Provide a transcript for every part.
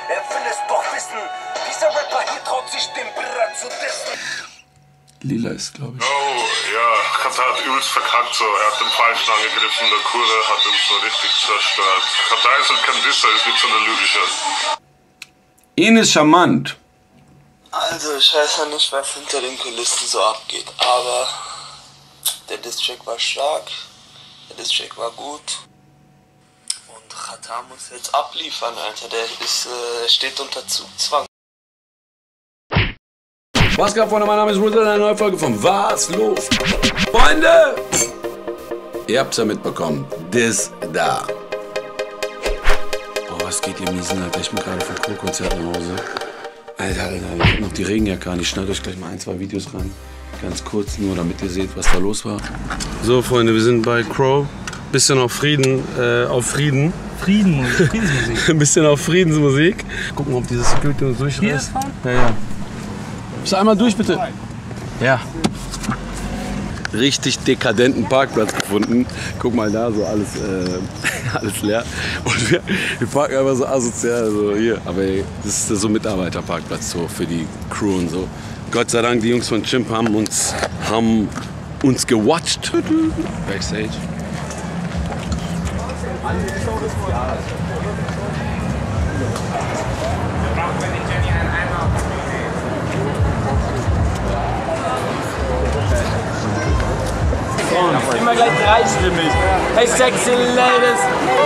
Er will es doch wissen. Dieser Rapper hier traut sich den Brat zu dissen. Lila ist, glaube ich. Oh, ja, Xatar hat übelst verkackt so. Er hat den Falschen angegriffen, der Kurde hat ihn so richtig zerstört. Xatar ist halt kein Disser, ist nicht so eine lyrische. Ihn ist charmant. Also, ich weiß ja nicht, was hinter den Kulissen so abgeht, aber der Distrack war stark, der Distrack war gut und Xatar muss jetzt abliefern, Alter, der steht unter Zugzwang. Was geht, Freunde? Mein Name ist Rudel, eine neue Folge von Was los? Freunde! Ihr habt's ja mitbekommen, das da. Oh, was geht ihr Miesen, Alter? Ich bin gerade vom Crow-Konzert nach Hause. Alter, ich hab noch die Regenjacke an. Ich schneide euch gleich mal ein, zwei Videos ran. Ganz kurz, nur damit ihr seht, was da los war. So, Freunde, wir sind bei Crow. Bisschen auf Frieden, Friedensmusik. Ein bisschen auf Friedensmusik. Gucken, ob dieses Security uns durchreißt. Ja, ja. Bist du einmal durch, bitte? Ja. Richtig dekadenten Parkplatz gefunden. Guck mal da, so alles, alles leer. Und wir parken einfach so asozial, so hier. Aber ey, das ist so ein Mitarbeiterparkplatz so für die Crew und so. Gott sei Dank, die Jungs von Chimp haben uns gewatcht. Backstage. Immer gleich dreistimmig. Hey sexy ladies.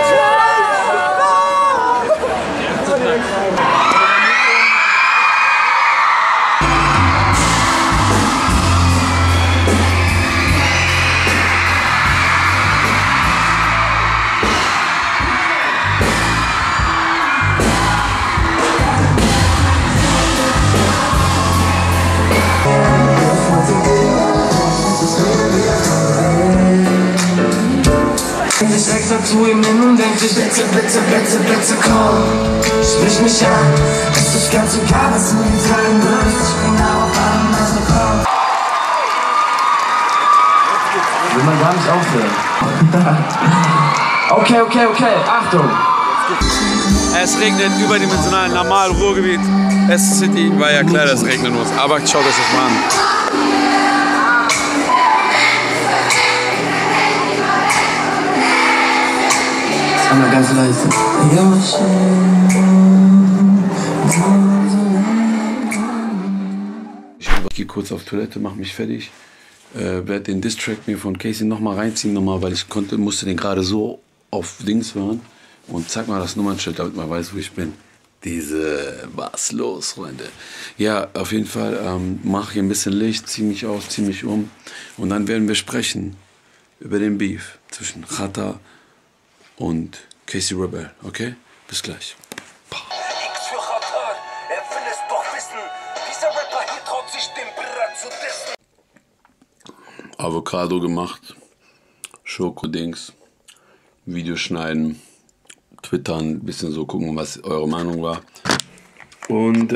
Ich extra zu ihm hin und denk sich, bitte, bitte, bitte, bitte, komm. Sprich mich an, es ist ganz egal, was du mir sagen willst. Ich bin auf allem, also komm. Will man gar nicht aufhören. Okay, Achtung. Es regnet überdimensional, normal, Ruhrgebiet. S-City, war ja klar, dass es regnen muss. Aber schaut euch das mal an. Einmal ganz leise. Ich gehe kurz auf Toilette, mach mich fertig. Werde den Distrack mir von Casey nochmal reinziehen, weil ich musste den gerade so auf Dings hören. Und zeig mal das Nummernschild, damit man weiß, wo ich bin. Was los, Freunde? Ja, auf jeden Fall mache hier ein bisschen Licht, ziehe mich aus, ziehe mich um. Und dann werden wir sprechen über den Beef zwischen Xatar und Casey Rebel, okay? Bis gleich. X für Xatar, er will es doch wissen. Dieser Rapper hier traut sich den Brat zu dissen. Avocado gemacht, Schokodings, Video schneiden, twittern, ein bisschen so gucken, was eure Meinung war. Und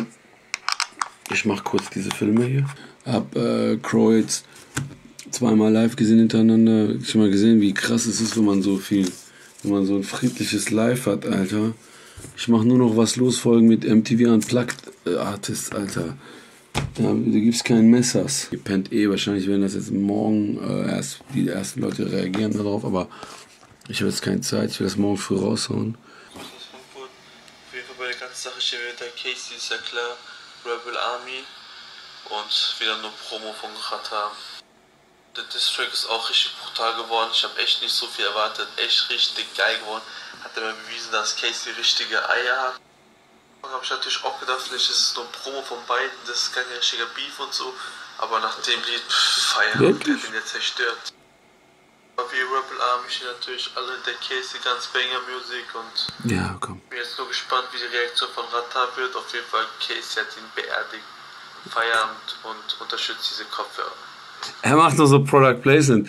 ich mache kurz diese Filme hier. Hab Crow jetzt zweimal live gesehen hintereinander. Ich habe mal gesehen, wie krass es ist, wenn man so ein friedliches Live hat, Alter. Ich mache nur noch was los Folgen mit MTV Unplugged Artists, Alter. Da gibt's keinen Messers. Ihr pennt wahrscheinlich werden das jetzt morgen erst die ersten Leute reagieren darauf, aber ich habe jetzt keine Zeit, ich will das morgen früh raushauen. Auf jeden Fall bei der ganzen Sache stehen wir hinter Casey, ist ja klar, Rebel Army und wieder nur Promo von Xatar. Der Distrack ist auch richtig brutal geworden, ich habe echt nicht so viel erwartet, echt richtig geil geworden. Hat er mir bewiesen, dass Casey richtige Eier hat. Habe ich natürlich auch gedacht, vielleicht ist es nur Promo von beiden, das ist kein richtiger Beef und so. Aber nach dem Lied, Feierabend, der bin jetzt zerstört. Wie Rebel Army stehen natürlich alle in der Casey, ganz Banger Music und ja, komm. Ich bin jetzt nur gespannt, wie die Reaktion von Xatar wird. Auf jeden Fall, Casey hat ihn beerdigt, Feierabend und unterstützt diese Kopfhörer. Er macht noch so Product Placement.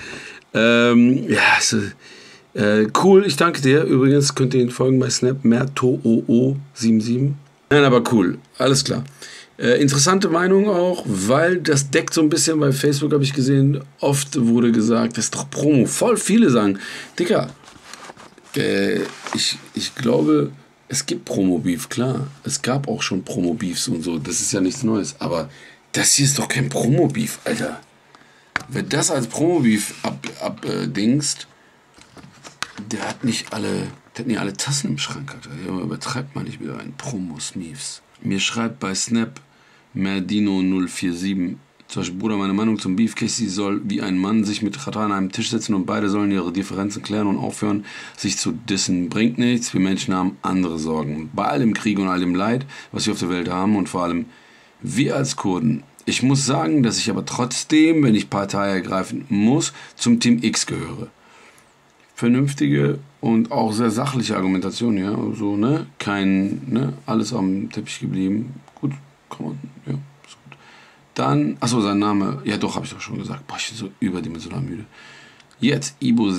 Ja, so, cool, ich danke dir. Übrigens könnt ihr ihn folgen bei Snap, mertoo77. Nein, aber cool, alles klar. Interessante Meinung auch, weil das deckt so ein bisschen, bei Facebook habe ich gesehen, oft wurde gesagt, das ist doch Promo. Voll viele sagen, Dicker, ich glaube, Es gibt Promo-Beef, klar. Es gab auch schon Promo-Beefs und so. Das ist ja nichts Neues. Aber das hier ist doch kein Promo-Beef, Alter. Wer das als Promo-Beef abdingst, der hat nicht alle Tassen im Schrank, Alter. Der übertreibt man nicht wieder ein Promo-Smeefs. Mir schreibt bei Snap Merdino047, zum Beispiel, Bruder, meine Meinung zum Beef, Casey soll wie ein Mann sich mit Xatar an einem Tisch setzen und beide sollen ihre Differenzen klären und aufhören, sich zu dissen. Bringt nichts, wir Menschen haben andere Sorgen. Bei all dem Krieg und all dem Leid, was wir auf der Welt haben und vor allem wir als Kurden. Ich muss sagen, dass ich aber trotzdem, wenn ich Partei ergreifen muss, zum Team X gehöre. Vernünftige und auch sehr sachliche Argumentation, ja, so, ne, alles am Teppich geblieben. Gut, kann man, ja, ist gut. Dann, achso, sein Name, ja doch, habe ich doch schon gesagt. Boah, ich bin so überdimensional müde. Jetzt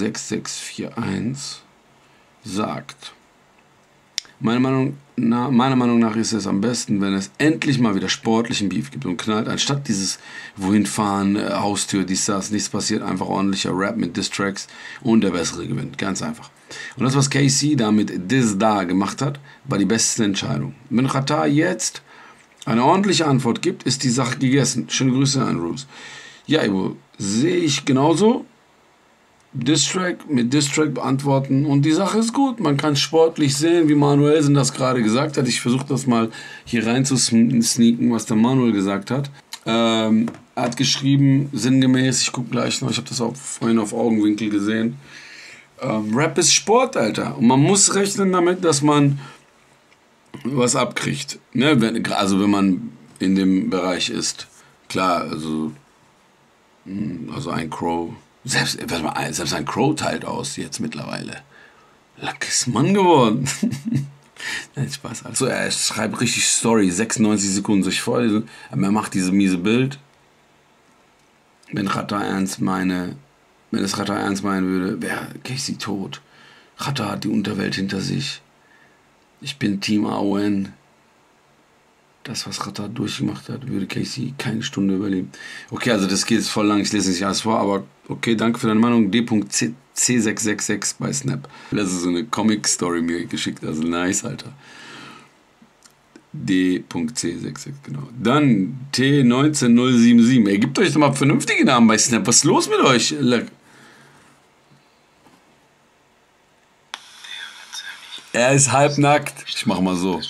Ibo6641 sagt, meiner Meinung nach ist es am besten, wenn es endlich mal wieder sportlichen Beef gibt und knallt, anstatt dieses wohin fahren, Haustür, dies, das, nichts passiert, einfach ordentlicher Rap mit Diss-Tracks und der Bessere gewinnt. Ganz einfach. Und das, was KC da mit Diss da gemacht hat, war die beste Entscheidung. Wenn Xatar jetzt eine ordentliche Antwort gibt, ist die Sache gegessen. Schöne Grüße an Roos. Ja, Ibo, sehe ich genauso. Distrack mit Distrack beantworten und die Sache ist gut. Man kann sportlich sehen, wie Manuelsen das gerade gesagt hat. Ich versuche das mal hier rein zu sneaken, was der Manuel gesagt hat. Er hat geschrieben, sinngemäß, ich gucke gleich noch, ich habe das auch vorhin auf Augenwinkel gesehen. Rap ist Sport, Alter. Und man muss rechnen damit, dass man was abkriegt. Ne? Wenn man in dem Bereich ist. Klar, also ein Crow. Selbst ein Crow teilt aus jetzt mittlerweile. Lackes Mann geworden. Nein, Spaß. Also er schreibt richtig Story, 96 Sekunden sich vorlesen. Aber er macht diese miese Bild. Wenn Xatar ernst meinen würde, wäre Casey tot. Xatar hat die Unterwelt hinter sich. Ich bin Team AON. Das, was Xatar durchgemacht hat, würde Casey keine Stunde überleben. Okay, also das geht jetzt voll lang, ich lese nicht alles vor, aber okay, danke für deine Meinung. D.C666 bei Snap. Das ist so eine Comic-Story mir geschickt, also nice, Alter. D.C66, genau. Dann T19077. Ey, gebt euch doch mal vernünftige Namen bei Snap. Was ist los mit euch? Er ist halbnackt. Ich mach mal so.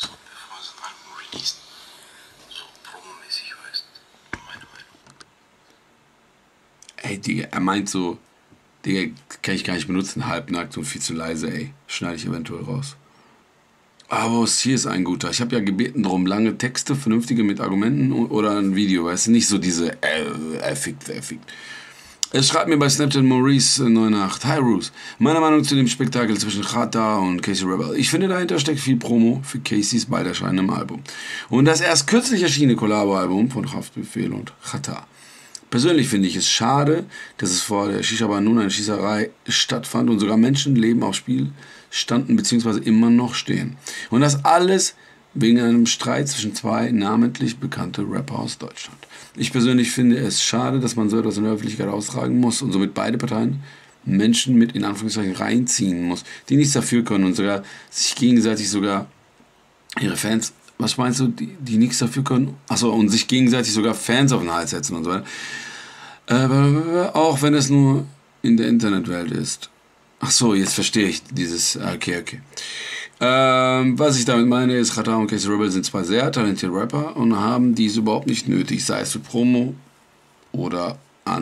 Ey, Digga, er meint so, Digga, kann ich gar nicht benutzen, halbnackt und viel zu leise, ey. Schneide ich eventuell raus. Aber hier ist ein guter. Ich habe ja gebeten drum, lange Texte, vernünftige mit Argumenten oder ein Video, weißt du, nicht so diese fickt. Es schreibt mir bei Snapchat Maurice98. Hi Roos, meine Meinung zu dem Spektakel zwischen Xatar und Casey Rebel. Ich finde, dahinter steckt viel Promo für Caseys bald erscheinendem Album. Und das erst kürzlich erschienene Kollabo-Album von Haftbefehl und Xatar. Persönlich finde ich es schade, dass es vor der Shisha-Bar nun eine Schießerei stattfand und sogar Menschenleben aufs Spiel standen bzw. immer noch stehen. Und das alles wegen einem Streit zwischen zwei namentlich bekannte Rapper aus Deutschland. Ich persönlich finde es schade, dass man so etwas in der Öffentlichkeit austragen muss und somit beide Parteien Menschen mit in Anführungszeichen reinziehen muss, die nichts dafür können und sogar sich gegenseitig sogar ihre Fans, was meinst du, die nichts dafür können? Achso, und sich gegenseitig sogar Fans auf den Hals setzen und so weiter. Auch wenn es nur in der Internetwelt ist. Ach so, jetzt verstehe ich dieses. Okay. Was ich damit meine ist, Xatar und Casey Rebel sind zwei sehr talentierte Rapper und haben dies überhaupt nicht nötig, sei es für Promo oder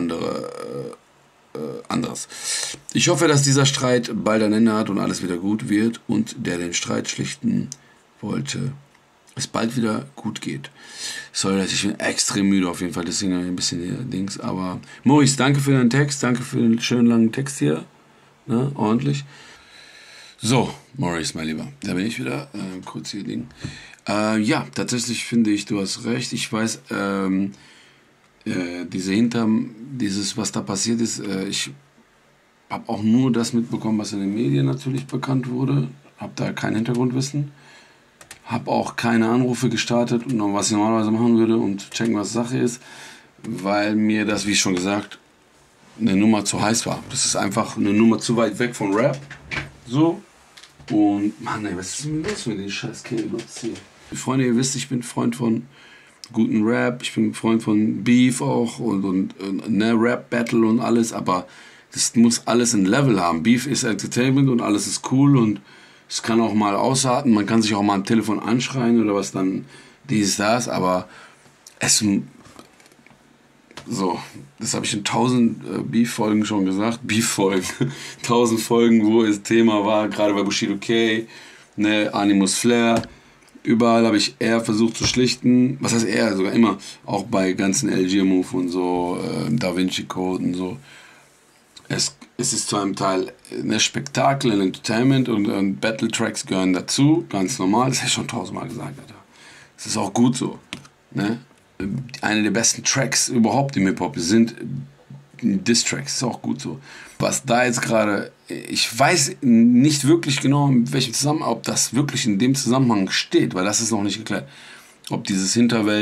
anderes. Ich hoffe, dass dieser Streit bald ein Ende hat und alles wieder gut wird und der den Streit schlichten wollte, es bald wieder gut geht. Sorry, ich bin extrem müde auf jeden Fall, deswegen ein bisschen hier Dings, aber Maurice, danke für deinen Text, danke für den schönen langen Text hier, ne, ordentlich. So, Maurice, mein Lieber, da bin ich wieder, kurz hier Ding. Ja, tatsächlich finde ich, du hast recht, ich weiß, dieses, was da passiert ist, ich habe auch nur das mitbekommen, was in den Medien natürlich bekannt wurde, habe da kein Hintergrundwissen. Habe auch keine Anrufe gestartet, was ich normalerweise machen würde und checken, was Sache ist, weil mir das, wie schon gesagt, eine Nummer zu heiß war. Das ist einfach eine Nummer zu weit weg von Rap. So, Und, Mann, ey, was ist denn los mit den scheiß K-Blogs hier? Freunde, ihr wisst, ich bin Freund von guten Rap, ich bin Freund von Beef auch und ne, Rap-Battle und alles, aber das muss alles ein Level haben. Beef ist Entertainment und alles ist cool und es kann auch mal ausarten, man kann sich auch mal am Telefon anschreien oder was dann, das, aber es... So, das habe ich in 1000 Beef-Folgen schon gesagt. Beef-Folgen. 1000 Folgen, wo das Thema war, gerade bei Bushido K, ne, Animus Flair. Überall habe ich eher versucht zu schlichten. Was heißt eher? Sogar immer. Auch bei ganzen LG-Move und so, Da Vinci Code und so. Es ist zu einem Teil ein Spektakel, ein Entertainment und Battle-Tracks gehören dazu. Ganz normal. Das habe ich schon 1000-mal gesagt, Alter. Das ist auch gut so. Ne? Eine der besten Tracks überhaupt im Hip-Hop sind Diss-Tracks, ist auch gut so. Was da jetzt gerade, ich weiß nicht wirklich genau, in welchem Zusammenhang, ob das wirklich in dem Zusammenhang steht, weil das ist noch nicht geklärt. Ob dieses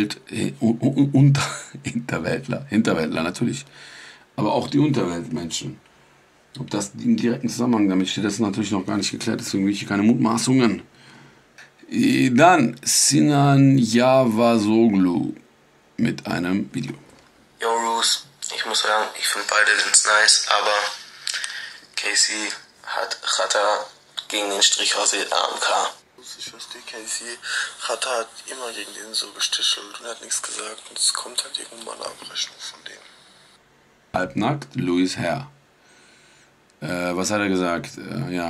Hinterwäldler natürlich, aber auch die Unterweltmenschen, ob das im direkten Zusammenhang damit steht, das ist natürlich noch gar nicht geklärt, deswegen will ich hier keine Mutmaßungen. Dann Sinan Javasoglu mit einem Video. Yo, Roos, ich muss sagen, ich finde beide ganz nice, aber Casey hat Xatar gegen den Strich rasiert AMK. Ich verstehe Casey, Xatar hat immer gegen den so gestichelt und hat nichts gesagt und es kommt halt irgendwann eine Abrechnung von dem. Halbnackt, Louis Herr. Was hat er gesagt? Ja.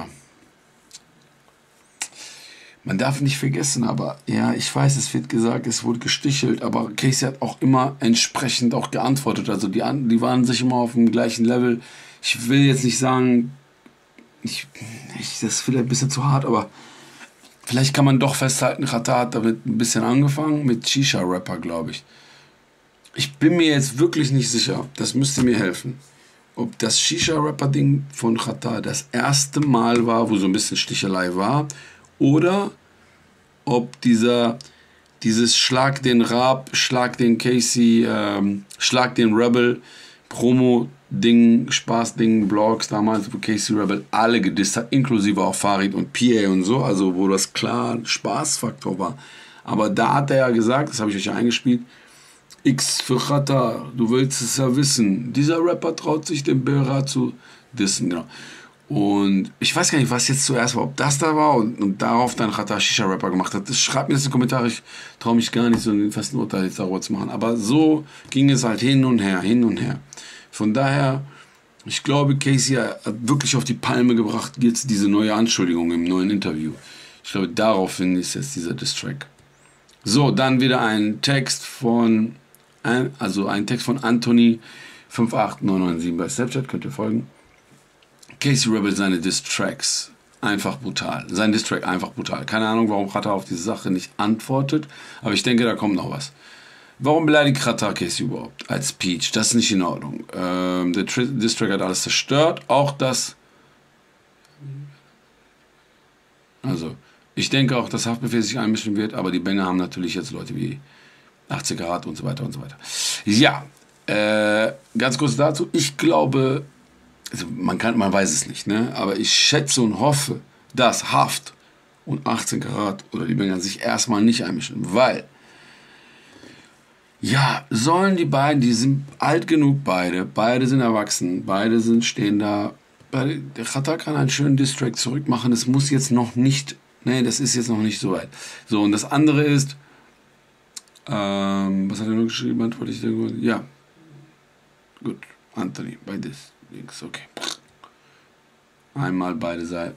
Man darf nicht vergessen, aber ja, ich weiß, es wird gesagt, es wurde gestichelt, aber Casey hat auch immer entsprechend auch geantwortet. Also die waren sich immer auf dem gleichen Level. Ich will jetzt nicht sagen, das ist vielleicht ein bisschen zu hart, aber vielleicht kann man doch festhalten, Xatar hat damit ein bisschen angefangen, mit Shisha-Rapper, glaube ich. Ich bin mir jetzt wirklich nicht sicher, das müsste mir helfen, ob das Shisha-Rapper-Ding von Xatar das erste Mal war, wo so ein bisschen Stichelei war, oder ob dieses Schlag den Raab, Schlag den Casey, Schlag den Rebel, Promo-Ding, Spaß-Ding, Blogs damals, wo Casey Rebel alle gedisst hat, inklusive auch Farid und PA und so, also wo das klar ein Spaßfaktor war. Aber da hat er ja gesagt, das habe ich euch ja eingespielt, X für Xatar, du willst es ja wissen, dieser Rapper traut sich den Berat zu dissen, genau. Und ich weiß gar nicht, was jetzt zuerst war, ob das da war und darauf dann Xatar Shisha-Rapper gemacht hat. Schreibt mir das in die Kommentare, ich traue mich gar nicht so einen festen Urteil jetzt darüber zu machen. Aber so ging es halt hin und her, hin und her. Von daher, ich glaube, Casey hat wirklich auf die Palme gebracht, jetzt diese neue Anschuldigung im neuen Interview. Ich glaube, daraufhin ist jetzt dieser Diss-Track. So, dann wieder ein Text von Anthony 58997 bei Snapchat, könnt ihr folgen. Casey Rebel, seine Diss-Tracks, einfach brutal. Sein Diss-Track einfach brutal. Keine Ahnung, warum Xatar auf diese Sache nicht antwortet, aber ich denke, da kommt noch was. Warum beleidigt Xatar Casey überhaupt als Peach? Das ist nicht in Ordnung. Der Diss-Track hat alles zerstört, auch das... Also, ich denke auch, dass Haftbefehl sich einmischen wird, aber die Banger haben natürlich jetzt Leute wie 80 Karat und so weiter und so weiter. Ja, ganz kurz dazu. Ich glaube... Also man weiß es nicht, ne? Aber ich schätze und hoffe, dass Haft und 18 Karat oder die Banger sich erstmal nicht einmischen, weil, ja, sollen die beiden, die sind alt genug beide sind erwachsen, stehen da, der Xatar kann einen schönen Diss-Track zurückmachen, das muss jetzt noch nicht, ne, das ist jetzt noch nicht so weit. So, und das andere ist, was hat er nur geschrieben, antworte ich dir, ja, gut, Anthony, bei Diss. Okay. Einmal beide Seiten.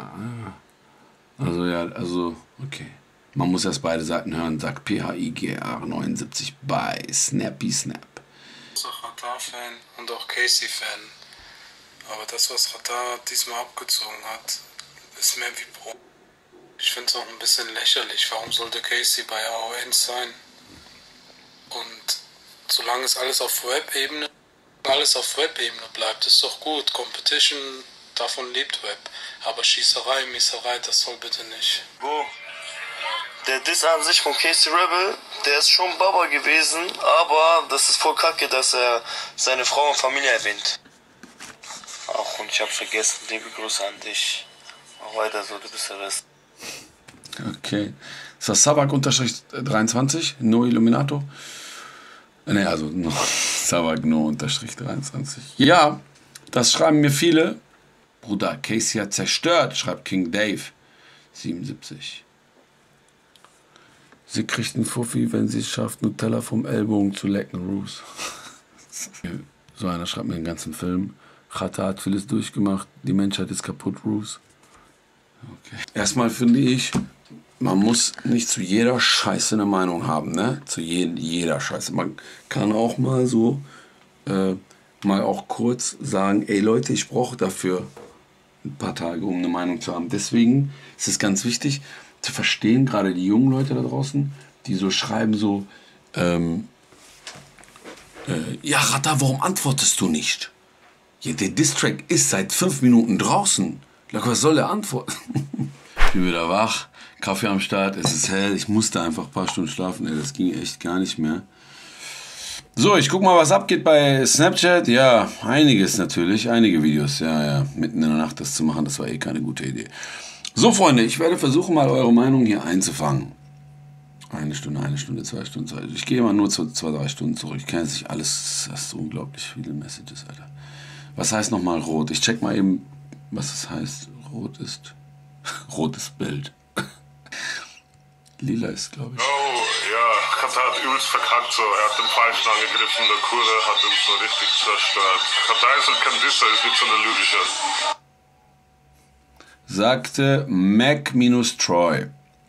Also ja, okay. Man muss erst beide Seiten hören, sagt PHIGR79 bei Snappy Snap. Ich bin auch Xatar-Fan und auch Casey-Fan. Aber das, was Xatar diesmal abgezogen hat, ist mehr wie Pro. Ich finde es auch ein bisschen lächerlich. Warum sollte Casey bei AON sein? Und solange es alles auf Web-Ebene bleibt, ist doch gut. Competition, davon lebt Web. Aber Schießerei, Mieserei, das soll bitte nicht. Der Diss an sich von Casey Rebel, der ist schon Baba gewesen, aber das ist voll kacke, dass er seine Frau und Familie erwähnt. Ach, und ich hab vergessen, liebe Grüße an dich Mach weiter so, du bist der Beste. Okay. Ist das Sabak-23? No Illuminato? Ne, also no, Sabak No-23. Ja, das schreiben mir viele. Bruder, Casey hat zerstört, schreibt King Dave. 77. Sie kriegt einen Fuffi, wenn sie es schafft, Nutella vom Ellbogen zu lecken, Roos. So einer schreibt mir den ganzen Film. Xatar hat vieles durchgemacht, die Menschheit ist kaputt, Roos. Okay. Erstmal finde ich, man muss nicht zu jeder Scheiße eine Meinung haben, ne? Zu jeder Scheiße. Man kann auch mal so, mal auch kurz sagen, ey Leute, ich brauche dafür ein paar Tage, um eine Meinung zu haben. Deswegen ist es ganz wichtig zu verstehen, gerade die jungen Leute da draußen, die so schreiben so, ja Xatar, warum antwortest du nicht? Ja, der Distrack ist seit 5 Minuten draußen. Was soll der antworten? Ich bin wieder wach, Kaffee am Start, es ist hell, ich musste einfach ein paar Stunden schlafen, ey, das ging echt gar nicht mehr. So, ich guck mal, was abgeht bei Snapchat. Ja, einiges natürlich, einige Videos. Ja, mitten in der Nacht das zu machen, das war eh keine gute Idee. So, Freunde, ich werde versuchen, mal eure Meinung hier einzufangen. 1 Stunde, 2 Stunden. Ich gehe mal nur zu 2-3 Stunden zurück. Ich kenne jetzt nicht alles, das ist so unglaublich viele Messages, Alter. Was heißt nochmal rot? Ich check mal eben, was das heißt. Rot ist rotes Bild. Lila ist, glaube ich. Oh, ja, Xatar hat übelst verkackt so. Er hat den Falschen angegriffen, der Kurde hat ihn so richtig zerstört. Xatar ist halt kein Disser, ist nicht so eine Lürische. Sagte Mac-Troy.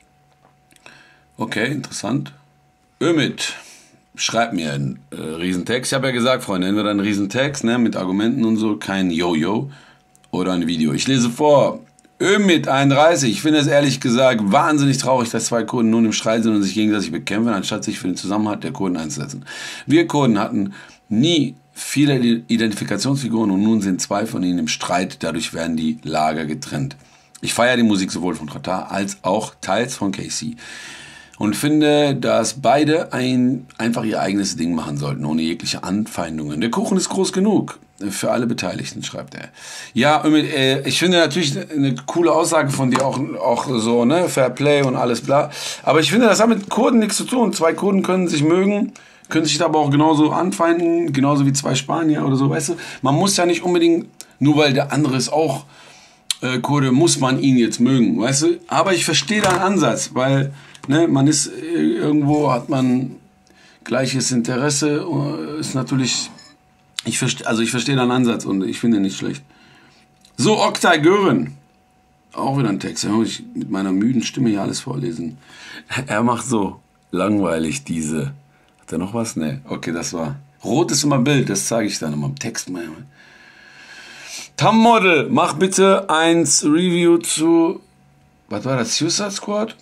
Okay, interessant. Ömit schreibt mir einen Riesentext. Ich habe ja gesagt, Freunde, entweder einen Riesentext, ne, mit Argumenten und so, kein Jojo oder ein Video. Ich lese vor. Ömit 31. Ich finde es ehrlich gesagt wahnsinnig traurig, dass 2 Kurden nun im Streit sind und sich gegenseitig bekämpfen, anstatt sich für den Zusammenhalt der Kurden einzusetzen. Wir Kurden hatten nie viele Identifikationsfiguren und nun sind 2 von ihnen im Streit. Dadurch werden die Lager getrennt. Ich feiere die Musik sowohl von Xatar als auch teils von Casey. Und finde, dass beide einfach ihr eigenes Ding machen sollten, ohne jegliche Anfeindungen. Der Kuchen ist groß genug für alle Beteiligten, schreibt er. Ja, ich finde natürlich eine coole Aussage von dir, auch so, ne, Fair Play und alles bla. Aber ich finde, das hat mit Kurden nichts zu tun. 2 Kurden können sich mögen, können sich aber auch genauso anfeinden, genauso wie 2 Spanier oder so, weißt du. Man muss ja nicht unbedingt, nur weil der andere ist auch Kurde, muss man ihn jetzt mögen, weißt du. Aber ich verstehe deinen Ansatz, weil ne, man ist irgendwo, hat man gleiches Interesse, ist natürlich, ich verstehe deinen Ansatz und ich finde ihn nicht schlecht. So, Oktay Gören, auch wieder ein Text, da muss ich mit meiner müden Stimme hier alles vorlesen. Er macht so langweilig diese, hat er noch was? Ne, okay, das war, rot ist immer Bild, das zeige ich dann immer im Text. Tam Model, mach bitte eins Review zu, was war das, Suicide Squad?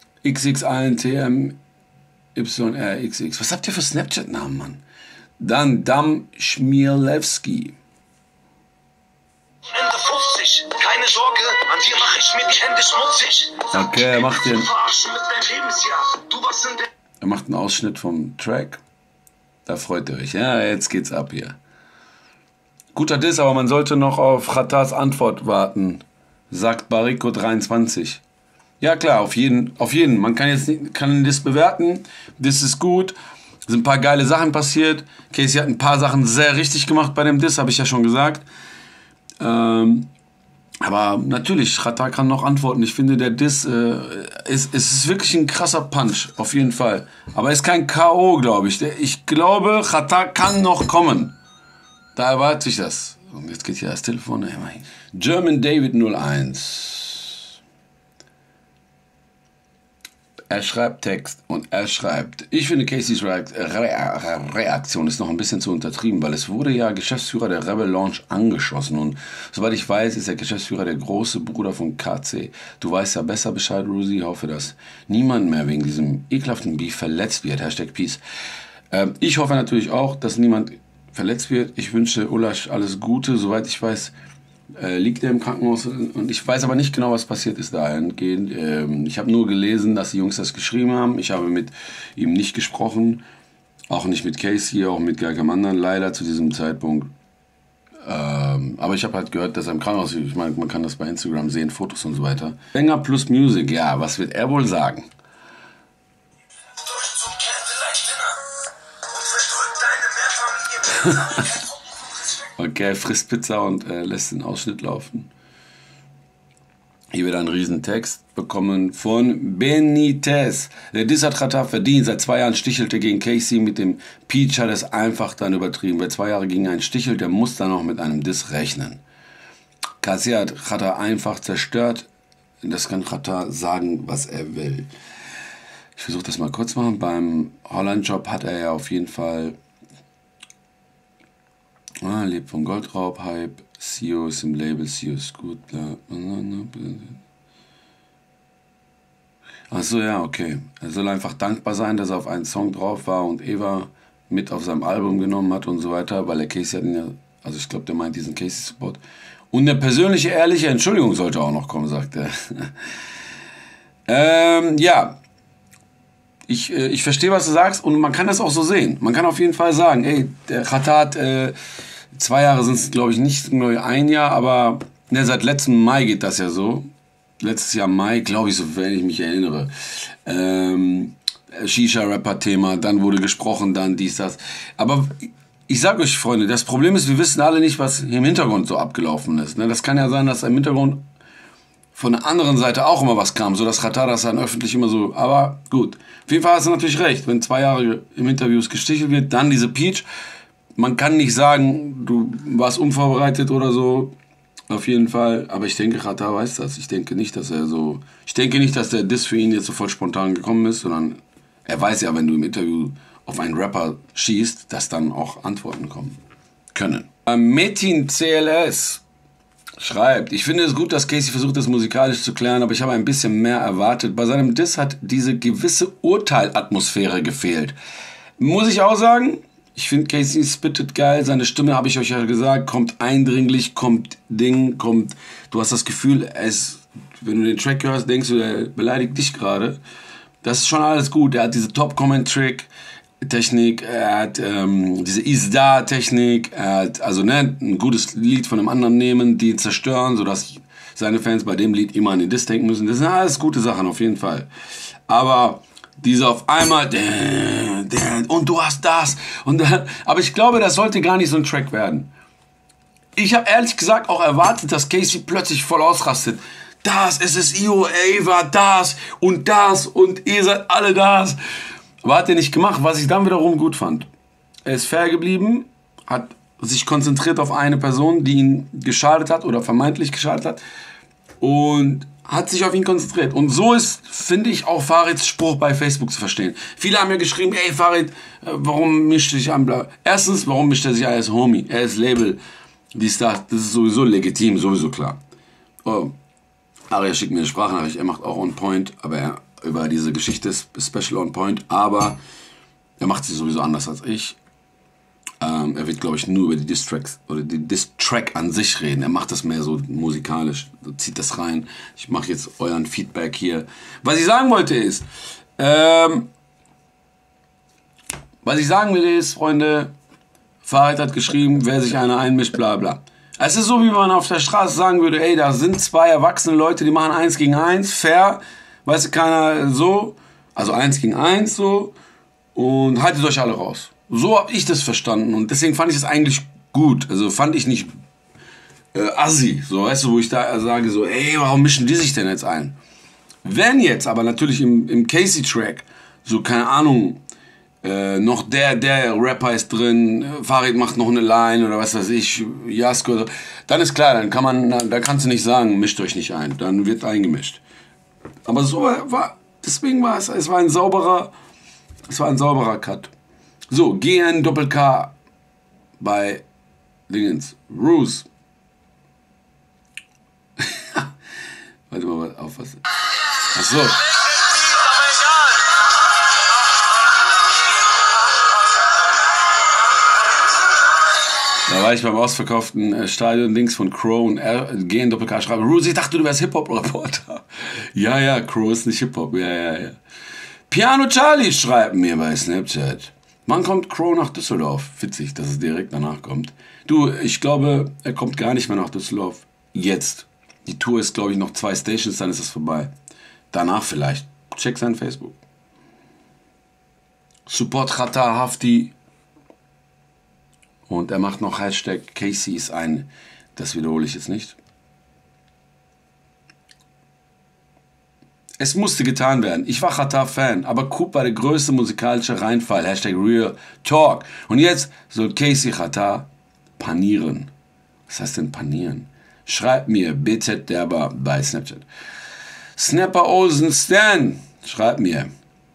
XXINTMYRXX. Was habt ihr für Snapchat-Namen, Mann? Dann Dam Schmierlewski. Ende 50, keine Sorge, an dir mache ich mir die Hände schmutzig. Okay, er macht einen Ausschnitt vom Track. Da freut ihr euch. Ja, jetzt geht's ab hier. Guter Diss, aber man sollte noch auf Xatars Antwort warten, sagt Bariko 23. Ja klar, auf jeden. Man kann das bewerten. Das ist gut. Es sind ein paar geile Sachen passiert. Casey hat ein paar Sachen sehr richtig gemacht bei dem Diss, habe ich ja schon gesagt. Aber natürlich, Xatar kann noch antworten. Ich finde, der Diss ist wirklich ein krasser Punch, auf jeden Fall. Aber er ist kein K.O., glaube ich. Ich glaube, Xatar kann noch kommen. Da erwarte ich das. Und jetzt geht hier das Telefon. German David 01. Er schreibt Text und er schreibt, ich finde Caseys Reaktion ist noch ein bisschen zu untertrieben, weil es wurde ja Geschäftsführer der Rebel Launch angeschossen und soweit ich weiß, ist der Geschäftsführer der große Bruder von KC. Du weißt ja besser Bescheid, Rosie, hoffe, dass niemand mehr wegen diesem ekelhaften Beef verletzt wird. #Peace. Ich hoffe natürlich auch, dass niemand verletzt wird. Ich wünsche Ulasch alles Gute. Soweit ich weiß, liegt er im Krankenhaus und ich weiß aber nicht genau, was passiert ist dahingehend. Ich habe nur gelesen, dass die Jungs das geschrieben haben. Ich habe mit ihm nicht gesprochen, auch nicht mit Casey, auch mit gar keinem anderen leider zu diesem Zeitpunkt. Aber ich habe halt gehört, dass er im Krankenhaus liegt. Ich meine, man kann das bei Instagram sehen, Fotos und so weiter. Sänger plus Music, ja, was wird er wohl sagen? Okay, frisst Pizza und lässt den Ausschnitt laufen. Hier wird ein Riesentext bekommen von Benitez. Der Diss hat Xatar verdient. Seit 2 Jahren stichelte gegen Casey. Mit dem Peach hat es einfach dann übertrieben. Wer 2 Jahre gegen einen stichelt, der muss dann noch mit einem Diss rechnen. Casey hat Xatar einfach zerstört. Das kann Xatar sagen, was er will. Ich versuche das mal kurz machen. Beim Holland-Job hat er ja auf jeden Fall... lebt vom Goldraub-Hype. CEO ist im Label, CEO ist gut. Achso, ja, okay. Er soll einfach dankbar sein, dass er auf einen Song drauf war und Eva mit auf seinem Album genommen hat und so weiter, weil er Casey hat ihn ja, also ich glaube, der meint diesen Casey-Support. Und eine persönliche, ehrliche Entschuldigung sollte auch noch kommen, sagt er. Ja. Ich verstehe, was du sagst und man kann das auch so sehen. Man kann auf jeden Fall sagen, ey, der Xatar hat 2 Jahre sind es, glaube ich, nicht neu 1 Jahr, aber ne, seit letztem Mai geht das ja so. Letztes Jahr Mai, glaube ich, so wenn ich mich erinnere. Shisha-Rapper-Thema, dann wurde gesprochen, dann dies, das. Aber ich sage euch, Freunde, das Problem ist, wir wissen alle nicht, was hier im Hintergrund so abgelaufen ist. Ne? Das kann ja sein, dass im Hintergrund von der anderen Seite auch immer was kam, so dass Xatar das dann öffentlich immer so, aber gut. Auf jeden Fall hast du natürlich recht, wenn 2 Jahre im Interviews gestichelt wird, dann diese Peach. Man kann nicht sagen, du warst unvorbereitet oder so, auf jeden Fall. Aber ich denke, Xatar weiß das. Ich denke nicht, dass der Diss für ihn jetzt sofort spontan gekommen ist, sondern er weiß ja, wenn du im Interview auf einen Rapper schießt, dass dann auch Antworten kommen können. Metin CLS schreibt, ich finde es gut, dass Casey versucht, das musikalisch zu klären, aber ich habe ein bisschen mehr erwartet. Bei seinem Diss hat diese gewisse Urteilatmosphäre gefehlt. Muss ich auch sagen, ich finde Casey spittet geil, seine Stimme, habe ich euch ja gesagt, kommt eindringlich, kommt, du hast das Gefühl, wenn du den Track hörst, denkst du, er beleidigt dich gerade. Das ist schon alles gut, er hat diese Top-Comment-Trick-Technik, er hat diese Is-Da-Technik, er hat ein gutes Lied von einem anderen nehmen, die ihn zerstören, sodass seine Fans bei dem Lied immer an den Diss denken müssen. Das sind alles gute Sachen auf jeden Fall. Aber diese auf einmal, und du hast das. Aber ich glaube, das sollte gar nicht so ein Track werden. Ich habe ehrlich gesagt auch erwartet, dass Casey plötzlich voll ausrastet. Das, es ist Io, Eva, das und ihr seid alle das. Aber hat er nicht gemacht, was ich dann wiederum gut fand. Er ist fair geblieben, hat sich konzentriert auf eine Person, die ihn geschadet hat oder vermeintlich geschadet hat und hat sich auf ihn konzentriert. Und so ist, finde ich, auch Farids Spruch bei Facebook zu verstehen. Viele haben mir geschrieben, ey Farid, warum mischt er sich an? Erstens, warum mischt er sich an? Er ist Homie, er ist Label, das ist sowieso legitim, sowieso klar. Oh, Aria schickt mir eine Sprachnachricht, er macht auch On Point, aber er über diese Geschichte ist Special On Point, aber er macht sie sowieso anders als ich. Er wird, glaube ich, nur über die Diss-Tracks oder die Diss-Track an sich reden. Er macht das mehr so musikalisch, zieht das rein. Ich mache jetzt euren Feedback hier. Was ich sagen wollte ist, Freunde, Farid hat geschrieben, wer sich einer einmischt, bla bla. Es ist so, wie man auf der Straße sagen würde, ey, da sind 2 erwachsene Leute, die machen 1 gegen 1, fair, weißt du, keiner so, also 1 gegen 1 so, und haltet euch alle raus. So habe ich das verstanden und deswegen fand ich es eigentlich gut. Also fand ich nicht assi, so, weißt du, wo ich da sage so, ey, warum mischen die sich denn jetzt ein? Wenn jetzt aber natürlich im Casey-Track, so, keine Ahnung, noch der Rapper ist drin, Farid macht noch eine Line oder was weiß ich, Jasko, oder, dann ist klar, dann kannst du nicht sagen, mischt euch nicht ein, dann wird eingemischt. Aber so deswegen war es war ein sauberer Cut. So, GN-Doppel-K bei Dingens. Roos. Warte mal, auf was. Achso. Da war ich beim ausverkauften Stadion-Dings von Crow und GN-Doppel-K schreibe, Roos, ich dachte, du wärst Hip-Hop-Reporter. Ja, Crow ist nicht Hip-Hop, ja. Piano Charlie schreibt mir bei Snapchat. Wann kommt Crow nach Düsseldorf? Witzig, dass es direkt danach kommt. Du, ich glaube, er kommt gar nicht mehr nach Düsseldorf. Jetzt. Die Tour ist, glaube ich, noch 2 Stations, dann ist es vorbei. Danach vielleicht. Check sein Facebook. Support Xatar Hafti. Und er macht noch Hashtag Casey ist ein. Das wiederhole ich jetzt nicht. Es musste getan werden. Ich war Xatar-Fan, aber Coop war der größte musikalische Reinfall. Hashtag Real Talk. Und jetzt soll Casey Xatar panieren. Was heißt denn panieren? Schreibt mir BZ Derber bei Snapchat. Snapper Olsen Stan, schreibt mir.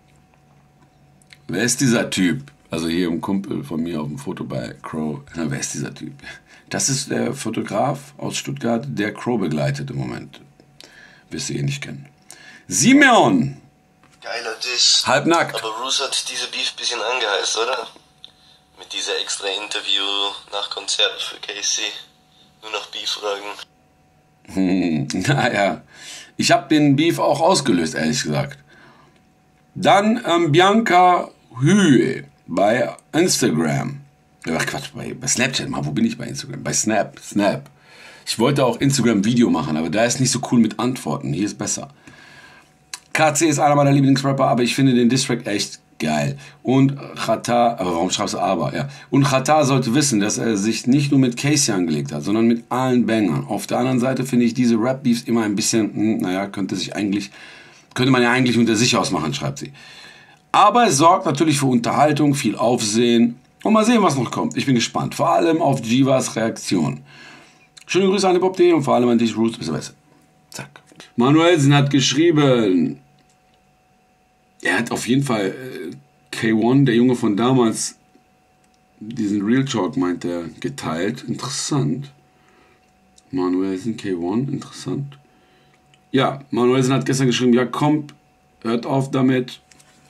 Wer ist dieser Typ? Also hier ein Kumpel von mir auf dem Foto bei Crow. Na, wer ist dieser Typ? Das ist der Fotograf aus Stuttgart, der Crow begleitet im Moment. Wirst du ihn nicht kennen. Simeon! Geiler Diss. Halbnackt. Aber Bruce hat diese Beef ein bisschen angeheizt, oder? Mit dieser extra Interview nach Konzert für Casey. Nur noch Beef-Fragen. Naja, ich habe den Beef auch ausgelöst, ehrlich gesagt. Dann Bianca Hüe bei Instagram. Ach Quatsch, bei Snapchat. Mal, wo bin ich bei Instagram? Bei Snap. Ich wollte auch Instagram-Video machen, aber da ist nicht so cool mit Antworten. Hier ist besser. KC ist einer meiner Lieblingsrapper, aber ich finde den Distrack echt geil. Und Xatar, aber warum schreibst du aber? Ja. Und Xatar sollte wissen, dass er sich nicht nur mit Casey angelegt hat, sondern mit allen Bangern. Auf der anderen Seite finde ich diese Rap-Beefs immer ein bisschen, könnte man ja eigentlich unter sich ausmachen, schreibt sie. Aber es sorgt natürlich für Unterhaltung, viel Aufsehen. Und mal sehen, was noch kommt. Ich bin gespannt. Vor allem auf Jivas Reaktion. Schöne Grüße an die Pop.de und vor allem an dich, Roots. Bis besser. Zack. Manuelsen hat geschrieben, er hat auf jeden Fall K1, der Junge von damals, diesen Real Talk, meint er, geteilt. Interessant. Manuelsen, K1, interessant. Ja, Manuelsen hat gestern geschrieben, ja kommt, hört auf damit.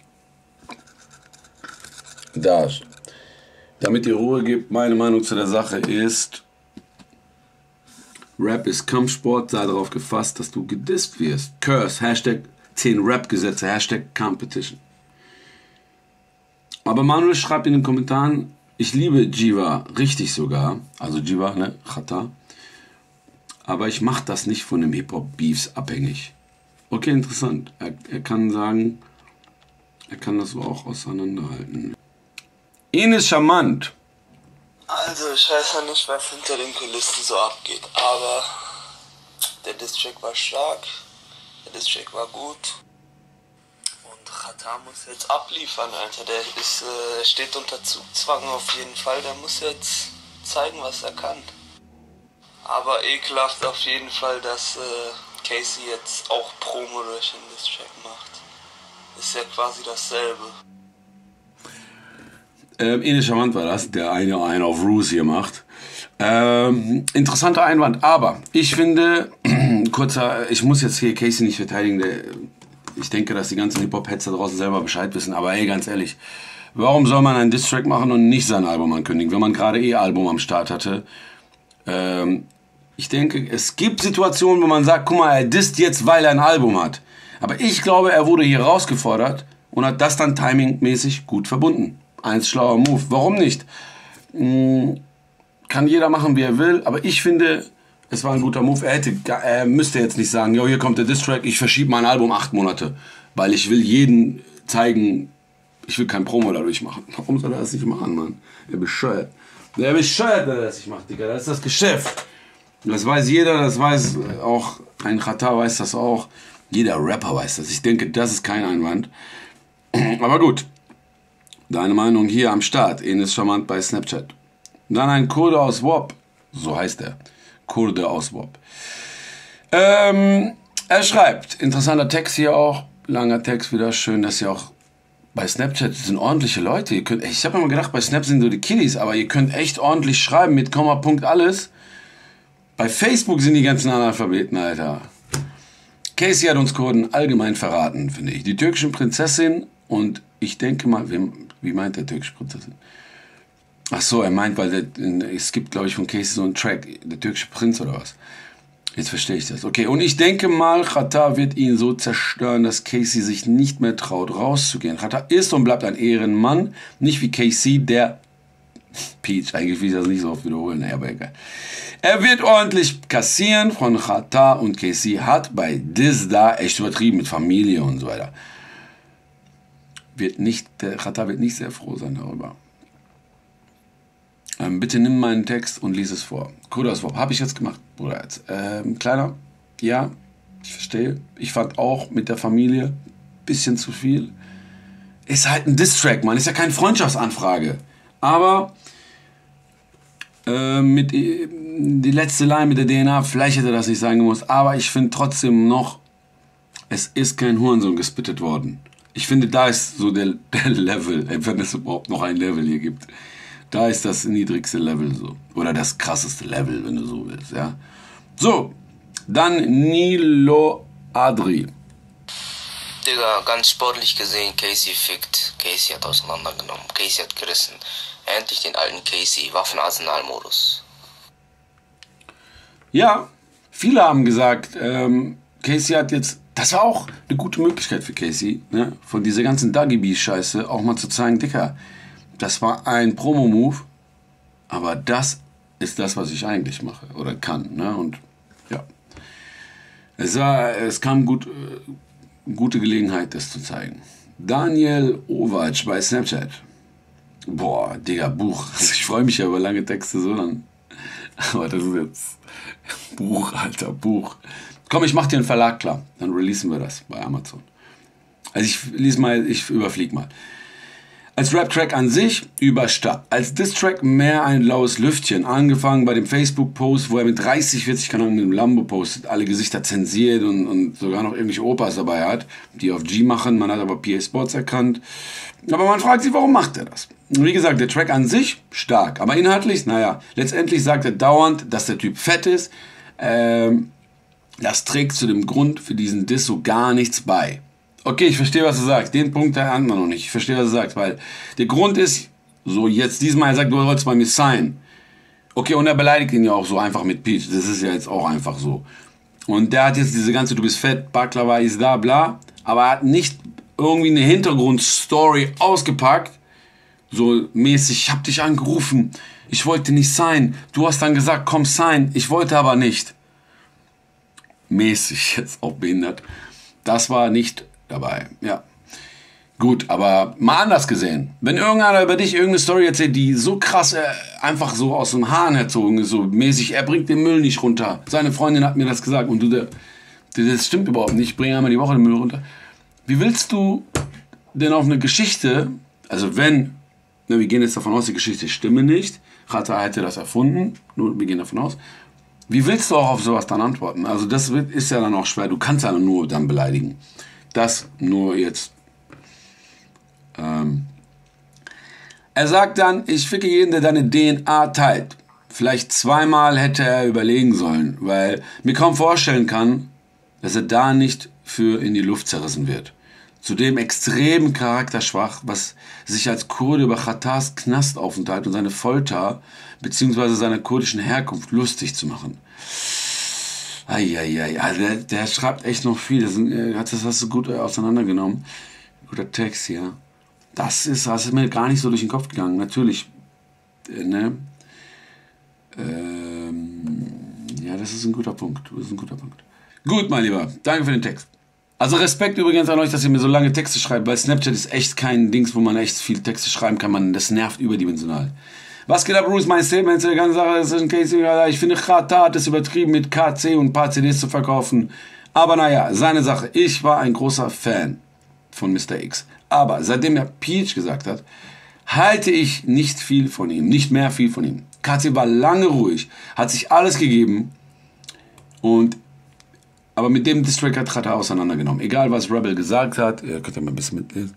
Damit ihr Ruhe gibt, meine Meinung zu der Sache ist, Rap ist Kampfsport, sei darauf gefasst, dass du gedisst wirst. Curse, Hashtag 10 Rap-Gesetze, Hashtag Competition. Aber Manuel schreibt in den Kommentaren, ich liebe Jiva, richtig sogar, also Jiva, ne, Xatar, aber ich mache das nicht von dem Hip-Hop-Beefs abhängig. Okay, interessant. Er kann sagen, er kann das so auch auseinanderhalten. Ines charmant. Also, ich weiß ja nicht, was hinter den Kulissen so abgeht, aber der Distrack war stark, der Distrack war gut und Xatar muss jetzt abliefern, Alter. Der steht unter Zugzwang auf jeden Fall, der muss jetzt zeigen, was er kann. Aber ekelhaft auf jeden Fall, dass Casey jetzt auch Promo durch den Distrack macht. Ist ja quasi dasselbe. Ines Charmant war das, der einen auf Roos hier macht. Interessanter Einwand, aber ich finde, ich muss jetzt hier Casey nicht verteidigen, ich denke, dass die ganzen Hip-Hop-Heads da draußen selber Bescheid wissen, aber ey, ganz ehrlich, warum soll man einen Diss-Track machen und nicht sein Album ankündigen, wenn man gerade Album am Start hatte? Ich denke, es gibt Situationen, wo man sagt, guck mal, er disst jetzt, weil er ein Album hat. Aber ich glaube, er wurde hier rausgefordert und hat das dann timingmäßig gut verbunden. Eins schlauer Move. Warum nicht? Kann jeder machen, wie er will, aber ich finde, es war ein guter Move. Er müsste jetzt nicht sagen, jo, hier kommt der Diss-Track, ich verschiebe mein Album 8 Monate, weil ich will jeden zeigen, ich will kein Promo dadurch machen. Warum soll er das nicht machen, Mann? Er bescheuert. Der bescheuert, wenn er das nicht macht, Digga. Das ist das Geschäft. Das weiß jeder, das weiß auch, ein Xatar weiß das auch. Jeder Rapper weiß das. Ich denke, das ist kein Einwand. Aber gut. Deine Meinung hier am Start. Ines Charmant bei Snapchat. Dann ein Kurde aus WOP. So heißt er. Kurde aus WOP. Er schreibt, interessanter Text hier auch. Langer Text wieder. Schön, dass ihr auch bei Snapchat sind ordentliche Leute. Ich habe immer gedacht, bei Snap sind so die Kiddies, aber ihr könnt echt ordentlich schreiben mit Komma, Punkt, alles. Bei Facebook sind die ganzen Analphabeten, Alter. Casey hat uns Kurden allgemein verraten, finde ich. Die türkische Prinzessin und ich denke mal, wie meint der türkische Prinzessin? Ach so, er meint, weil es gibt, glaube ich, von Casey so einen Track, der türkische Prinz oder was. Jetzt verstehe ich das. Okay, und ich denke mal, Xatar wird ihn so zerstören, dass Casey sich nicht mehr traut, rauszugehen. Xatar ist und bleibt ein Ehrenmann, nicht wie Casey, der Peach, eigentlich will ich das nicht so oft wiederholen, aber egal. Er wird ordentlich kassieren von Xatar und Casey hat bei Diz da echt übertrieben mit Familie und so weiter. Xatar wird nicht sehr froh sein darüber. Bitte nimm meinen Text und lies es vor. Kudos, habe ich jetzt gemacht, Bruder. Kleiner, ja, ich verstehe. Ich fand auch mit der Familie ein bisschen zu viel. Ist halt ein Diss-Track, Mann. Ist ja keine Freundschaftsanfrage. Aber mit die letzte Line mit der DNA, vielleicht hätte er das nicht sagen gemusst. Aber ich finde trotzdem noch, es ist kein Hurensohn gespittet worden. Ich finde, da ist so der Level, wenn es überhaupt noch ein Level hier gibt. Da ist das niedrigste Level so. Oder das krasseste Level, wenn du so willst, ja. So, dann Nilo Adri. Digga, ganz sportlich gesehen, Casey fickt. Casey hat auseinandergenommen. Casey hat gerissen. Endlich den alten Casey, Waffenarsenal-Modus. Ja, viele haben gesagt, Casey hat jetzt, das war auch eine gute Möglichkeit für Casey, ne? Von dieser ganzen Duggy-Bee-Scheiße auch mal zu zeigen, Dicker, das war ein Promo-Move, aber das ist das, was ich eigentlich mache oder kann. Ne? Und ja, es kam gute Gelegenheit, das zu zeigen. Daniel Ovac bei Snapchat. Boah, Digga, Buch. Also ich freue mich ja über lange Texte so dann. Aber das ist jetzt Buch, Alter, Buch. Komm, ich mach dir einen Verlag klar. Dann releasen wir das bei Amazon. Also ich überflieg mal. Als Rap-Track an sich überstark. Als Diss-Track mehr ein laues Lüftchen. Angefangen bei dem Facebook-Post, wo er mit 30, 40 Kanälen mit dem Lambo postet, alle Gesichter zensiert und sogar noch irgendwelche Opas dabei hat, die auf G machen. Man hat aber PA Sports erkannt. Aber man fragt sich, warum macht er das? Und wie gesagt, der Track an sich stark. Aber inhaltlich, naja, letztendlich sagt er dauernd, dass der Typ fett ist. Das trägt zu dem Grund für diesen Diss so gar nichts bei. Okay, ich verstehe, was du sagst. Den Punkt der anderen noch nicht. Ich verstehe, was du sagst, weil der Grund ist, so jetzt diesmal, er sagt, du wolltest bei mir sein. Okay, und er beleidigt ihn ja auch so einfach mit Peach. Das ist ja jetzt auch einfach so. Und der hat jetzt diese ganze, du bist fett, Baklava ist da, bla. Aber er hat nicht irgendwie eine Hintergrundstory ausgepackt. So mäßig, ich hab dich angerufen. Ich wollte nicht sein. Du hast dann gesagt, komm sein. Ich wollte aber nicht. Mäßig, jetzt auch behindert. Das war nicht dabei, ja. Gut, aber mal anders gesehen. Wenn irgendeiner über dich irgendeine Story erzählt, die so krass einfach so aus dem Hahn herzogen ist, so mäßig, er bringt den Müll nicht runter. Seine Freundin hat mir das gesagt und das stimmt überhaupt nicht, ich bringe einmal die Woche den Müll runter. Wie willst du denn auf eine Geschichte, also wenn, wir gehen jetzt davon aus, die Geschichte stimme nicht, Xatar hätte das erfunden, nur wir gehen davon aus, wie willst du auch auf sowas dann antworten? Also das ist ja dann auch schwer, du kannst ja nur dann beleidigen. Das nur jetzt. Er sagt dann, ich ficke jeden, der deine DNA teilt. Vielleicht zweimal hätte er überlegen sollen, weil mir kaum vorstellen kann, dass er da nicht für in die Luft zerrissen wird. Zudem extrem charakterschwach, was sich als Kurde über Xatars Knastaufenthalt und seine Folter bzw. seiner kurdischen Herkunft lustig zu machen. Eieiei, also der schreibt echt noch viel. Das hast du gut auseinandergenommen. Guter Text hier. Das ist mir gar nicht so durch den Kopf gegangen. Natürlich, ne? Ja, das ist ein guter Punkt. Gut, mein Lieber, danke für den Text. Also Respekt übrigens an euch, dass ihr mir so lange Texte schreibt, weil Snapchat ist echt kein Dings, wo man echt viel Texte schreiben kann. Das nervt überdimensional. Was geht ab, Bruce? Mein Statement zu der ganzen Sache ist ein Case. Ich finde, Xatar hat es übertrieben, mit KC und ein paar CDs zu verkaufen. Aber naja, seine Sache. Ich war ein großer Fan von Mr. X. Aber seitdem er Peach gesagt hat, halte ich nicht viel von ihm. Nicht mehr viel von ihm. KC war lange ruhig, hat sich alles gegeben. Aber mit dem Distrack hat Xatar auseinandergenommen. Egal, was Rebel gesagt hat. Ihr könnt ja mal ein bisschen mitlesen.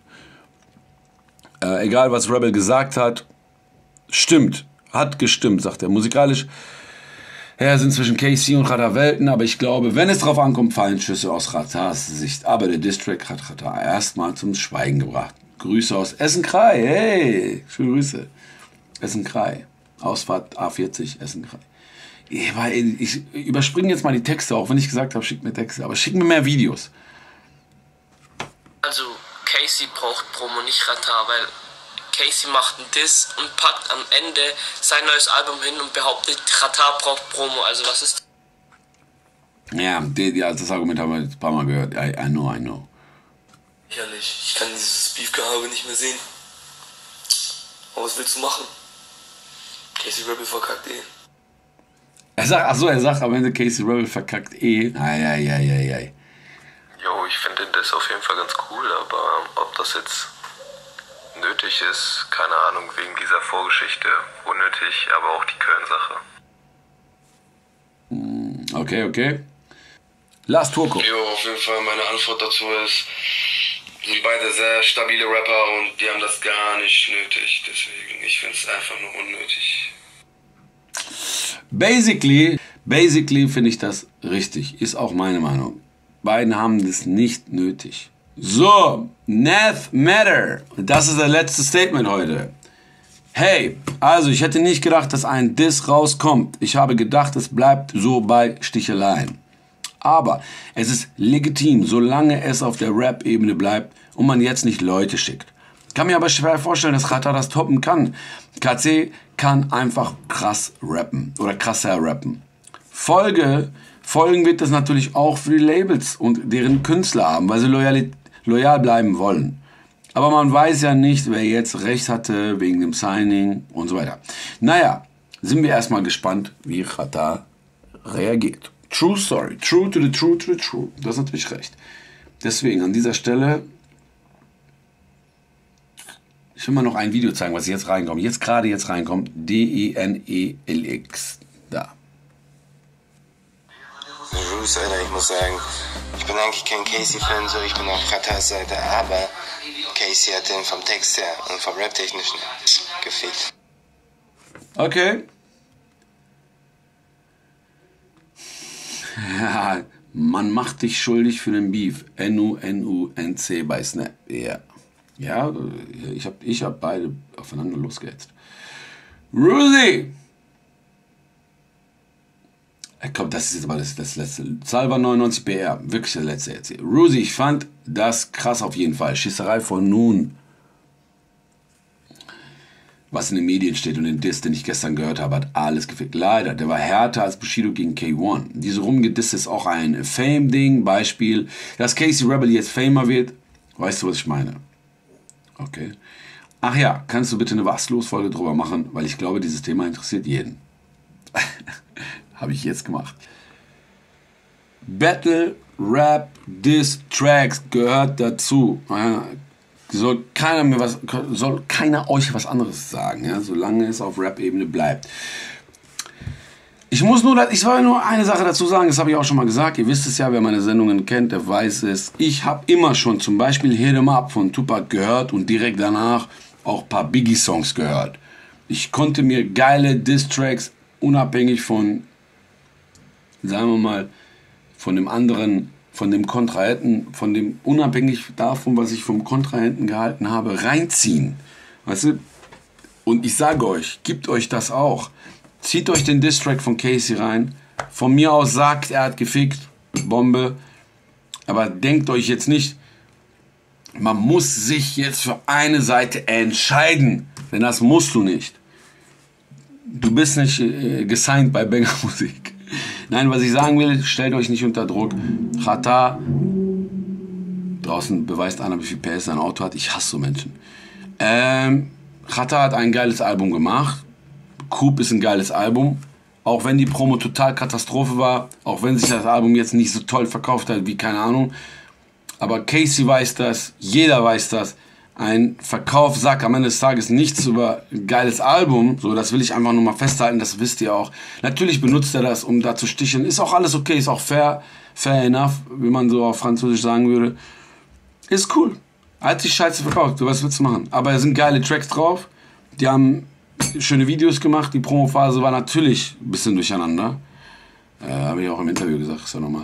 Egal, was Rebel gesagt hat. Stimmt, hat gestimmt, sagt er. Musikalisch sind zwischen Casey und Xatar Welten, aber ich glaube, wenn es drauf ankommt, fallen Schüsse aus Xatars Sicht. Aber der Distrack hat Xatar erstmal zum Schweigen gebracht. Grüße aus Essen-Krei, hey, schöne Grüße. Essen-Krei, Ausfahrt A40, Essen-Krei. Ich überspringe jetzt mal die Texte, auch wenn ich gesagt habe, schickt mir Texte, aber schickt mir mehr Videos. Also, Casey braucht Promo, nicht Xatar, weil Casey macht einen Diss und packt am Ende sein neues Album hin und behauptet, Xatar braucht Promo. Also, was ist das? Ja, das Argument haben wir ein paar Mal gehört. I know. Lächerlich. Ich kann dieses Beef-Gehabe nicht mehr sehen. Aber was willst du machen? Casey Rebel verkackt eh. Er sagt am Ende, Casey Rebel verkackt eh. Ei. Jo, ich finde das auf jeden Fall ganz cool, aber ob das jetzt nötig ist, keine Ahnung, wegen dieser Vorgeschichte, unnötig, aber auch die Köln-Sache. Okay. Last Turco. Jo, auf jeden Fall meine Antwort dazu ist, sind beide sehr stabile Rapper und die haben das gar nicht nötig, deswegen, ich finde es einfach nur unnötig. Basically finde ich das richtig, ist auch meine Meinung. Beiden haben das nicht nötig. So, Nath Matter. Das ist das letzte Statement heute. Hey, also ich hätte nicht gedacht, dass ein Diss rauskommt. Ich habe gedacht, es bleibt so bei Sticheleien. Aber es ist legitim, solange es auf der Rap-Ebene bleibt und man jetzt nicht Leute schickt. Ich kann mir aber schwer vorstellen, dass Xatar das toppen kann. KC kann einfach krass rappen oder krasser rappen. Folgen wird das natürlich auch für die Labels und deren Künstler haben, weil sie loyal bleiben wollen. Aber man weiß ja nicht, wer jetzt recht hatte wegen dem Signing und so weiter. Naja, sind wir erstmal gespannt, wie Xatar reagiert. True story. True to the true. Das ist natürlich recht. Deswegen an dieser Stelle, ich will mal noch ein Video zeigen, was jetzt reinkommt. Jetzt reinkommt. DENELX. Da. Roos, Alter, ich muss sagen, ich bin eigentlich kein Casey-Fan, so, ich bin auf Xatars Seite, aber Casey hat den vom Text her und vom Rap-Technischen gefickt. Okay. Ja, man macht dich schuldig für den Beef. NUNC bei Snap. Yeah. Ja, ich hab beide aufeinander losgehetzt. Rosie! Komm, das ist jetzt aber das letzte. Zahl war 99 BR. Wirklich das letzte jetzt hier. Rosie, ich fand das krass auf jeden Fall. Schisserei von nun. Was in den Medien steht und den Diss, den ich gestern gehört habe, hat alles gefickt. Leider, der war härter als Bushido gegen K1. Diese rumgedisst ist auch ein Fame-Ding. Beispiel, dass Casey Rebel jetzt Famer wird. Weißt du, was ich meine? Okay. Ach ja, kannst du bitte eine Was-Los-Folge drüber machen? Weil ich glaube, dieses Thema interessiert jeden. Habe ich jetzt gemacht. Battle, Rap, Diss, Tracks gehört dazu. Soll keiner euch was anderes sagen, ja? Solange es auf Rap-Ebene bleibt. Ich will nur eine Sache dazu sagen, das habe ich auch schon mal gesagt. Ihr wisst es ja, wer meine Sendungen kennt, der weiß es. Ich habe immer schon zum Beispiel Hit 'em Up von Tupac gehört und direkt danach auch ein paar Biggie-Songs gehört. Ich konnte mir geile Diss-Tracks unabhängig von, sagen wir mal, von dem anderen, von dem Kontrahenten, unabhängig davon, was ich vom Kontrahenten gehalten habe, reinziehen. Weißt du? Und ich sage euch, gebt euch das auch. Zieht euch den Diss-Track von Casey rein. Von mir aus sagt, er hat gefickt, Bombe. Aber denkt euch jetzt nicht, man muss sich jetzt für eine Seite entscheiden. Denn das musst du nicht. Du bist nicht gesigned bei Banger Musik. Nein, was ich sagen will, stellt euch nicht unter Druck. Xatar, draußen beweist einer, wie viel PS sein Auto hat. Ich hasse so Menschen. Xatar hat ein geiles Album gemacht. Coop ist ein geiles Album. Auch wenn die Promo total Katastrophe war. Auch wenn sich das Album jetzt nicht so toll verkauft hat wie keine Ahnung. Aber Casey weiß das. Jeder weiß das. Ein Verkauf sagt am Ende des Tages nichts über ein geiles Album. So, das will ich einfach nur mal festhalten, das wisst ihr auch. Natürlich benutzt er das, um da zu sticheln. Ist auch alles okay, ist auch fair enough, wie man so auf Französisch sagen würde. Ist cool. Er hat sich scheiße verkauft, was willst du machen? Aber es sind geile Tracks drauf. Die haben schöne Videos gemacht. Die Promophase war natürlich ein bisschen durcheinander. Habe ich auch im Interview gesagt, ist ja normal.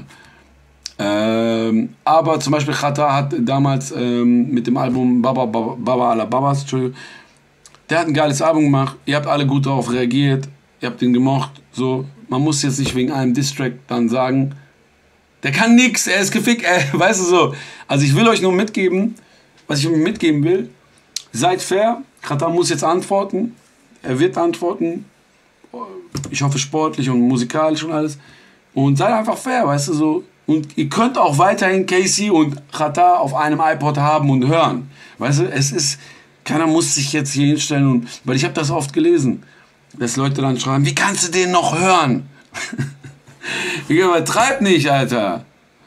Aber zum Beispiel Xatar hat damals mit dem Album Baba Ala Babas, der hat ein geiles Album gemacht, ihr habt alle gut darauf reagiert, ihr habt ihn gemocht, so, man muss jetzt nicht wegen einem Distrack dann sagen, der kann nix, er ist gefickt, weißt du so. Also ich will euch nur mitgeben, was ich euch mitgeben will, seid fair, Xatar muss jetzt antworten, er wird antworten, ich hoffe sportlich und musikalisch und alles, und seid einfach fair, weißt du so. Und ihr könnt auch weiterhin Casey und Xatar auf einem iPod haben und hören, weißt du, es ist, keiner muss sich jetzt hier hinstellen, und, weil ich habe das oft gelesen, dass Leute dann schreiben, wie kannst du den noch hören? Ich übertreib nicht, Alter.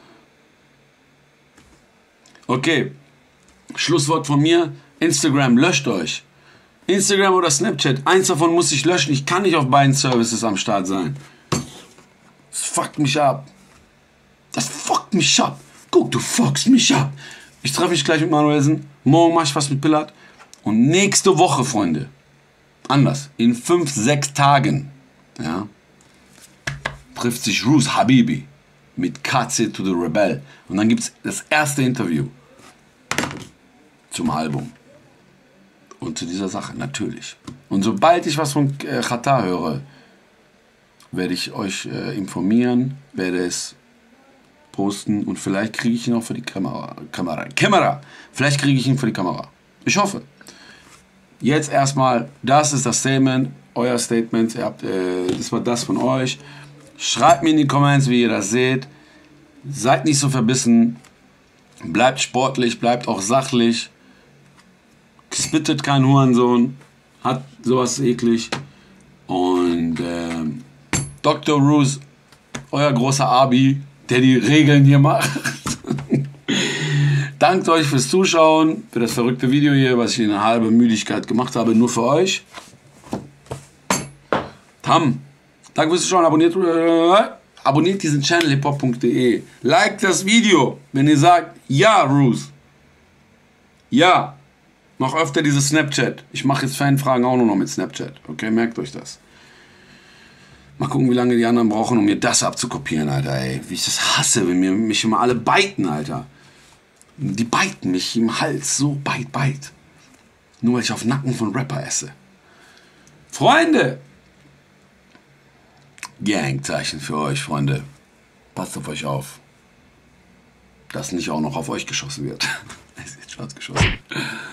Okay, Schlusswort von mir, Instagram, löscht euch. Instagram oder Snapchat, eins davon muss ich löschen, ich kann nicht auf beiden Services am Start sein. Das fuckt mich ab. Das fuckt mich ab. Guck, du fuckst mich ab. Ich treffe mich gleich mit Manuelsen, morgen mache ich was mit Pilat und nächste Woche, Freunde, anders, in 5, 6 Tagen, ja, trifft sich Roos Habibi mit KC to the Rebel. Und dann gibt es das erste Interview zum Album. Und zu dieser Sache, natürlich. Und sobald ich was von Xatar höre, werde ich euch informieren, werde es posten und vielleicht kriege ich ihn auch für die Kamera. Vielleicht kriege ich ihn für die Kamera. Ich hoffe. Jetzt erstmal, das ist das Statement, euer Statement. Ihr habt, das war das von euch. Schreibt mir in die Comments, wie ihr das seht. Seid nicht so verbissen. Bleibt sportlich, bleibt auch sachlich. Spittet kein Hurensohn. Hat sowas eklig. Und Dr. Roos, euer großer Abi, der die Regeln hier macht. Dankt euch fürs Zuschauen, für das verrückte Video hier, was ich in einer halben Müdigkeit gemacht habe, nur für euch. Tam. Danke fürs Zuschauen, abonniert diesen Channel hiphop.de. Like das Video, wenn ihr sagt, ja, Roos. Ja. Mach öfter dieses Snapchat. Ich mache jetzt Fanfragen auch nur noch mit Snapchat. Okay, merkt euch das. Mal gucken, wie lange die anderen brauchen, um mir das abzukopieren, Alter, ey. Wie ich das hasse, wenn mich immer alle biten, Alter. Die biten mich im Hals, so beit. Nur weil ich auf Nacken von Rapper esse. Freunde! Gangzeichen für euch, Freunde. Passt auf euch auf. Dass nicht auch noch auf euch geschossen wird. Es ist jetzt schwarz geschossen.